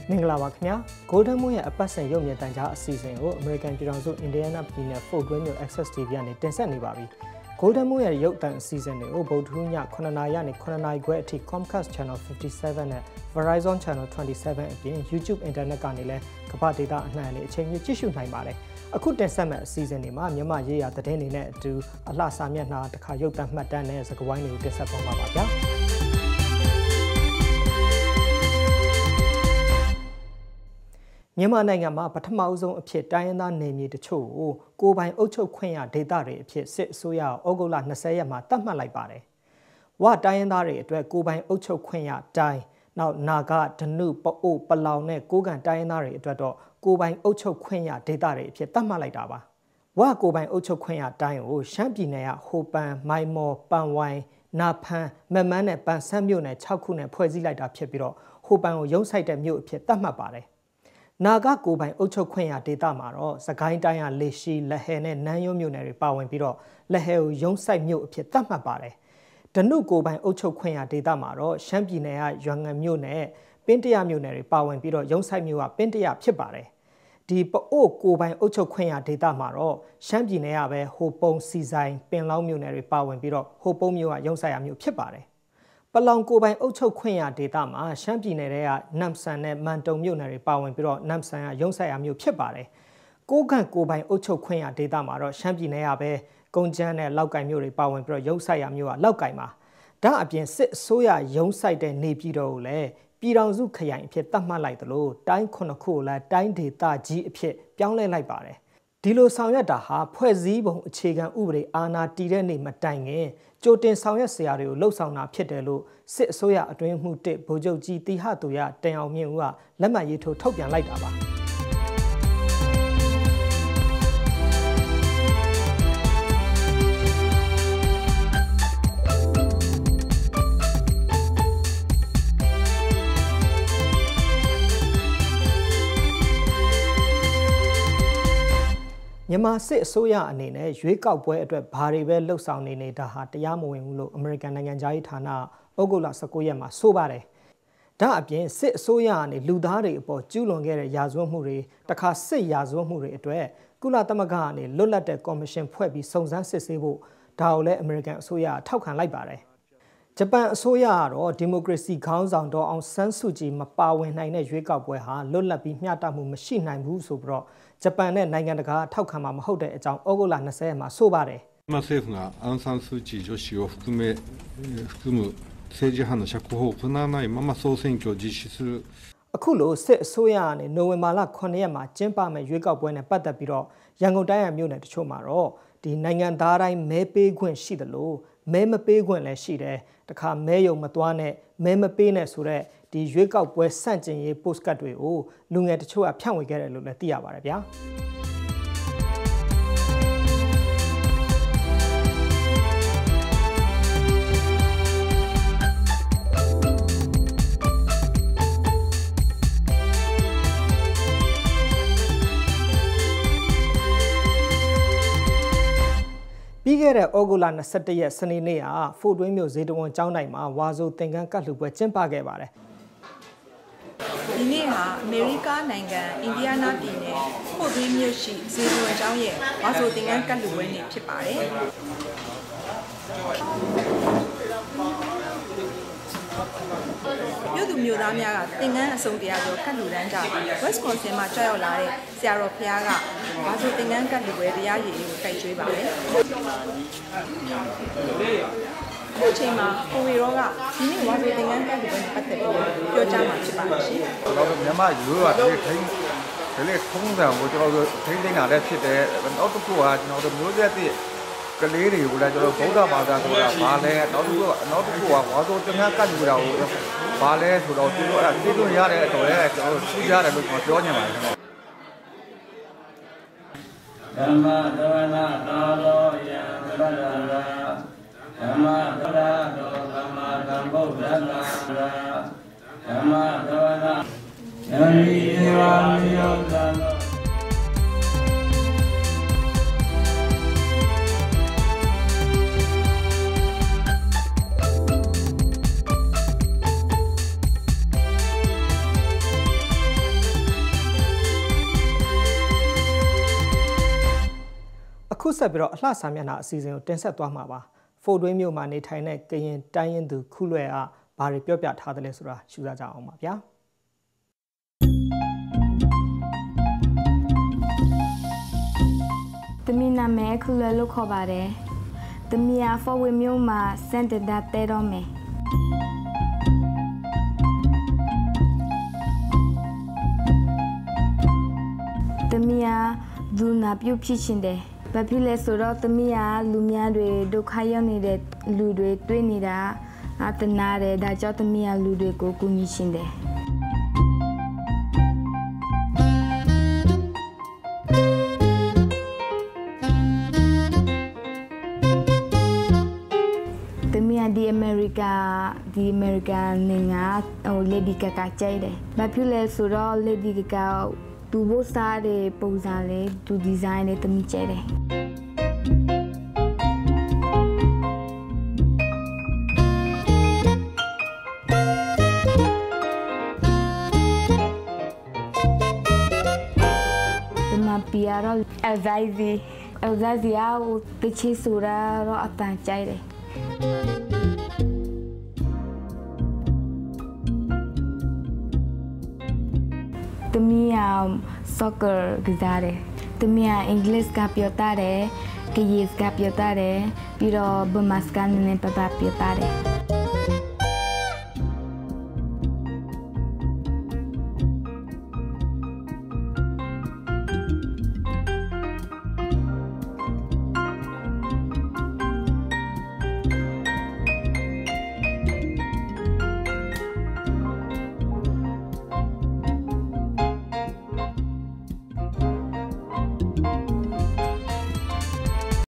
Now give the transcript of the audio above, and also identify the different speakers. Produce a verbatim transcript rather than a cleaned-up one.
Speaker 1: မင်္ဂလာပါခင်ဗျာ Golden Moon ရဲ့အပတ်စဉ်ရုပ်မြင်သံကြားအစီအစဉ်ကို American ပြည်ထောင်စု Indiana ပြည်နယ် Fort Wayne မြို့ Access တီ ဗီ ကနေတင်ဆက်နေပါပြီ Golden Moon ရဲ့ရုပ်သံအစီအစဉ်တွေကိုဗုဒ္ဓဟူးညခုနှစ်နာရီကနေခုနှစ်နာရီခွဲအထိ Comcast Channel fifty-seven နဲ့ Verizon Channel twenty-seven အပြင် YouTube Internet ကနေလည်းကမ္ဘာဒေသအနှံ့လေးအချိန်မျိုးကြည့်ရှုနိုင်ပါတယ်အခုတင်ဆက်မဲ့အစီအစဉ်တွေမှာမြန်မာရေးရာသတင်းတွေနဲ့အတူအလှစာမျက်နှာတစ်ခါရုပ်သံမှတ်တမ်းနဲ့စကားဝိုင်းတွေကိုတင်ဆက်ပေါ်မှာပါဗျာမြန်မာနိုင်ငံမှာပထမအဆုံးအဖြစ်တိုင်းရင်းသားနယ်မြေတချို့ကိုကိုယ်ပိုင်အုပ်ချုပ်ခွင့်ရဒေသတွေအဖြစ်စစ်အစိုးရဩဂုတ်လtwentyရက်မှာသတ်မှတ်လိုက်ပါတယ်။ဝတိုင်းရင်းသားတွေအတွက်ကိုယ်ပိုင်အုပ်ချုပ်ခွင့်ရတိုင်းနောက်နာဂဒနုပအိုပလောင်နဲ့ကိုးကံတိုင်းရင်းသားတွေအတွက်တော့ကိုယ်ပိုင်အုပ်ချုပ်ခွင့်ရဒေသတွေအဖြစ်သတ်မှတ်လိုက်တာပါ။ဝကိုယ်ပိုင်အုပ်ချုပ်ခွင့်ရတိုင်းကိုရှမ်းပြည်နယ်ကဟိုပန်မိုင်မော်ပန်ဝိုင်နာဖန်မမန်းနဲ့ပန်ဆန်းမြို့နယ်sixခုနဲ့ဖွဲ့စည်းလိုက်တာဖြစ်ပြီးတော့ဟိုပန်ကိုရုံးဆိုင်တဲ့မြို့အဖြစ်သတ်မှတ်ပါတယ်နာဂကိုယ်ပိုင်အုပ်ချုပ်ခွင့်ရဒေသမှာတော့စကိုင်းတိုင်းကလေရှိလက်ဟဲနဲ့နန်းရုံးမြို့နယ်တွေပါဝင်ပြီးတော့လက်ဟဲကိုရုံးဆိုင်မြို့အဖြစ်သတ်မှတ်ပါတယ်။ဒနုကိုယ်ပိုင်အုပ်ချုပ်ခွင့်ရဒေသမှာတော့ရှမ်းပြည်နယ်ကရွာငံမြို့နယ်ပင်းတရမြို့နယ်တွေပါဝင်ပြီးတော့ရုံးဆိုင်မြို့ကပင်းတရဖြစ်ပါတယ်။ဒီပအိုကိုယ်ပိုင်အုပ်ချုပ်ခွင့်ရဒေသမှာတော့ရှမ်းပြည်နယ်ကပဲဟိုပုံစီဆိုင်ပင်လောင်းမြို့နယ်တွေပါဝင်ပြီးတော့ဟိုပုံမြို့ကရုံးဆိုင်ရမြို့ဖြစ်ပါတယ်ပလောင်ကိုပိုင်အုပ်ချုပ်ခွင့်ရဒေသမှာရှမ်းပြည်နယ်ကနမ်ဆန်နဲ့မန်တုံမြို့နယ်တွေပါဝင်ပြီးတော့နမ်ဆန်ကရုံးဆိုင်ရာမျိုးဖြစ်ပါတယ်။ကိုးကန့်ကိုပိုင်အုပ်ချုပ်ခွင့်ရဒေသမှာတော့ရှမ်းပြည်နယ်ကပဲကုန်းချမ်းနဲ့လောက်ကိုင်မြို့တွေပါဝင်ပြီးတော့ရုံးဆိုင်ရာမျိုးကလောက်ကိုင်မှာဒါအပြင်စစ်အစိုးရရုံးဆိုင်တဲ့နေပြည်တော်ကိုလည်းပြည်ထောင်စုခရိုင်အဖြစ်သတ်မှတ်လိုက်သလိုတိုင်းခုနှစ်ခုကိုလည်းတိုင်းဒေသကြီးအဖြစ်ပြောင်းလဲလိုက်ပါတယ်။ဒီလိုဆောင်ရွက်တာဟာဖွဲ့စည်းပုံအခြေခံဥပဒေအာဏာတည်တဲ့နေ့မတိုင်ခင်ကြိုတင်ဆောင်ရွက်စရာတွေကိုလှုပ်ဆောင်တာဖြစ်တယ်လို့စစ်အစိုးရအတွင်းမှုတစ်ဗိုလ်ချုပ်ကြီးတီဟသူရတန်အောင်မြင့်ဦးကလက်မှတ်ရေးထိုးထုတ်ပြန်လိုက်တာပါမြန်မာစစ်အစိုးရအနေနဲ့ရွေးကောက်ပွဲအတွက်ဘာတွေပဲလှုပ်ဆောင်နေနေတာဟာတရားမဝင်ဘူးလို့အမေရိကန်နိုင်ငံသားရေးဌာနဩဂုတ်လnineteenရက်မှာဆိုပါတယ်။ဒါအပြင်စစ်အစိုးရအနေလူသားတွေအပေါ်ကျူးလွန်ခဲ့တဲ့ရာဇဝတ်မှုတွေတခါစစ်ရာဇဝတ်မှုတွေအတွက်ကုလသမဂ္ဂအနေလွတ်လပ်တဲ့ကော်မရှင်ဖွဲ့ပြီးစုံစမ်းစစ်ဆေးဖို့ဒါကိုလည်းအမေရိကန်အစိုးရထောက်ခံလိုက်ပါတယ်။ဂျပန်အစိုးရကတော့ဒီမိုကရေစီခေါင်းဆောင်တော်အောင်ဆန်းစုကြည်မပါဝင်နိုင်တဲ့ရွေးကောက်ပွဲဟာလွတ်လပ်ပြီးမျှတမှုမရှိနိုင်ဘူးဆိုပြီးတော့ဂျပန်နဲ့နိုင်ငံတကာထောက်ခံမှာမဟုတ်တဲ့အကြောင်းဩဂုတ်လtwentyရက်မှာဆိုပါတယ်
Speaker 2: မြန်မာ政府がアウンサンスーチー女子を含め含む政治犯の釈放を行わないまま総選挙を実施する
Speaker 1: အခုလိုစစ်အစိုးရကနေနိုဝင်ဘာလnineရက်မှာကျင်းပမယ့်ရွေးကောက်ပွဲနဲ့ပတ်သက်ပြီးတော့ရန်ကုန်တိုင်းရမြို့နယ်တချို့မှာတော့ဒီနိုင်ငံသားတိုင်းမဲပေးခွင့်ရှိတယ်လို့မဲမပေးခွင့်လည်းရှိတယ်တခါမဲယုံမသွားနဲ့မဲမပေးနဲ့ဆိုတော့ဒီရွေးကောက်ပွဲစန့်ကျင်ရေး post card တွေကိုလူငယ်တချို့ကဖြန့်ဝေခဲ့တယ်လို့လည်းသိရပါတယ်ဗျာပြီးခဲ့တဲ့ဩဂုတ်လtwenty-oneရက်စနေနေ့ကဖိုတွင်းမြို့ဈေးတဝန်ကျောင်းတိုင်းမှာဝါဆိုသင်္ကန်းကတ်လှူပွဲကျင်းပခဲ့ပါတယ်
Speaker 3: ဒီနေ့ဟာအမေရိကနိုင်ငံအင်ဒီယားနားပြည်နယ်ဖိုတွင်းမြို့ရှိဈေးတဝန်ကျောင်းရဲ့ဝါဆိုသင်္ကန်းကတ်လှူပွဲနေ့ဖြစ်ပါတယ်မြို့သူမြို့သားများကသင်္ကန်းအစုံတရားကျော်ကတ်လူတန်းကြပြီး Wisconsin မှာကြောက်ရောက်လာတဲ့ဆရာတော်ဖျားကဝါဆိုသင်္ကန်းကတ်လူပွဲတရားရည်ကိုကြိုက်ကျွေးပါတယ်။အခုချိန်မှာကိုဝေရောကဒီနေ့ဝါဆိုသင်္ကန်းကတ်လူပွဲနဲ့ပတ်သက်ပြီးပြောကြားမှာဖြစ်ပါတယ်ရှင်
Speaker 4: ။ကျွန်တော်တို့မြန်မာရိုးရာတွေထိန်းဒီလေထုံးစံကိုကျွန်တော်တို့ထိန်းသိမ်းတာလည်းဖြစ်တယ်။နောက်တစ်ခုကကျွန်တော်တို့မျိုးဆက်သစ်ကလေးတွေကိုလည်းကျွန်တော်ဗုဒ္ဓဘာသာဆိုတာဘာလဲနောက်တစ်ခုကနောက်တစ်ခုကဝါဆိုသင်္ကန်းကတ်လူတာကိုဘာလဲဆိုတော့သူတို့အဲ့ဒါသိလို့ရတဲ့အတွက်လည်းကျွန်တော်တို့ထူးခြားတယ်လို့ကျွန်တော်ပြောနေပါတယ်
Speaker 5: ဓမ္မသဝနာသာသောယံသရဏာဓမ္မသရတောသမ္မာသမ္ဗုဒ္ဓနာဓမ္မသဝနာယံဤဧဝံယောတံ
Speaker 1: ဆက်ပြီးတော့အလှစာမျက်နှာအစီအစဉ်ကိုတင်ဆက်သွားမှာပါဖိုတွင်းမြို့မှာနေထိုင်တဲ့ကရင်တိုင်းရင်းသူခုလွယ်အားဘာတွေပြောပြထားတယ်လဲဆိုတာရှုစားကြအောင်ပါဗျာ
Speaker 6: တမီနာမဲခုလွယ်လို့ခေါ်ပါတယ်တမီယာဖိုဝေမြို့မှာစန်တဒါတဲတော့မယ်တမီယာဒူနာပြုတ်ဖြစ်ရှင်တယ်ဘာဖြစ်လဲဆိုတော့တမီယာလူများတွေဒုက္ခရောက်နေတဲ့လူတွေတွေ့နေတာအတနာတယ်ဒါကြောင့်တမီယာလူတွေကိုကူညီရှင်တယ်တမီယာဒီအမေရိကဒီအမေရိကန်နိုင်ငံဟိုလေဒီကာကာကျဲတယ်ဘာဖြစ်လဲဆိုတော့လေဒီကာကာသူဘိုးစားတဲ့ပုံစံလေးသူဒီဇိုင်းလေးတမီကျဲတယ်ဒီမှာပြရတော့အဇိုင်ဇီအဇိုင်ဇီအော်တချီဆိုရတော့အတန်ကျဲတယ်တမီးယာဆော့ကာကစားတယ်တမီးယာအင်္ဂလိပ်ကပြောတတ်တယ်ကရီးကပြောတတ်တယ်ပြီးတော့ဘမတ်စကန်နဲ့ပပပြောတတ်တယ်